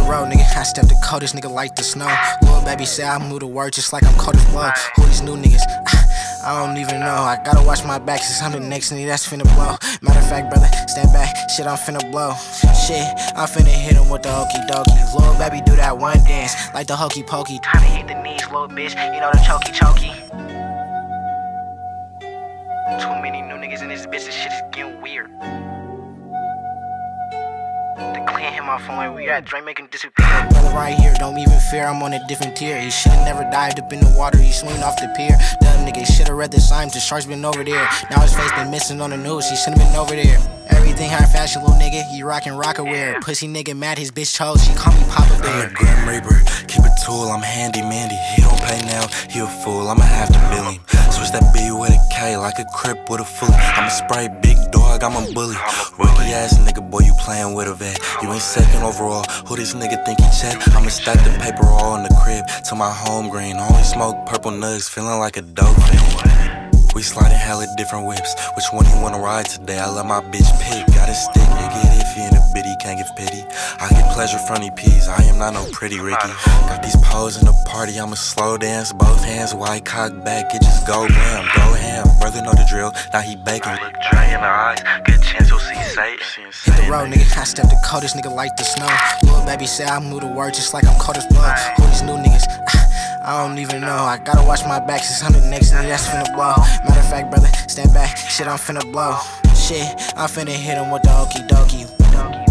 road, nigga. I stepped the coldest, nigga, like the snow. Lil' baby say I move the word just like I'm cold as blow. Who these new niggas? I don't even know. I gotta watch my back since I'm the next nigga that's finna blow. Matter of fact, brother, stand back. Shit, I'm finna blow. Shit, I'm finna hit him with the okey dokey. Lil' baby do that one dance like the hokey pokey. Time to hit the knees, little bitch. You know the chokey chokey. Too many new niggas in this bitch. This shit is getting weird. The clan hit my phone like we got Drake making disappear. Brother right here, don't even fear, I'm on a different tier. He should've never dived up in the water, he swinging off the pier. Dumb nigga should've read the signs, the shark's been over there. Now his face been missing on the news, he should've been over there. Everything high fashion, little nigga, he rockin' Rockaware. Pussy nigga mad, his bitch chose, she call me Papa Bear. I'm a Grim Reaper, keep it tool, I'm handy mandy. He don't pay now, he a fool, I'ma have to bill him. Switch that B with a K like a Crip with a fully. I'ma spray big dog, I'm a bully. Rookie ass nigga, boy, you playin' with a vet. You ain't second overall, who this nigga think he check? I'ma stack the paper all in the crib to my home green. Only smoke purple nugs, feeling like a dope fiend. We sliding hella different whips. Which one you wanna ride today? I let my bitch pick. Got a stick, you get iffy in a bitty, can't give pity. I get pleasure from these peas, I am not no pretty Ricky. Got these pose in the party, I'ma slow dance, both hands white cock back, it just go bam, go ham. Brother know the drill, now he baking. Look Dre in the eyes, good chance you'll see Satan. Hit the road, nigga, I stepped the coldest, nigga, like the snow. Lil' baby say I move the word just like I'm cold as blow. Who these new niggas? I don't even know. I gotta watch my back since I'm the next nigga that's finna blow. Matter of fact, brother, stand back. Shit, I'm finna blow. Shit, I'm finna hit him with the okey dokey.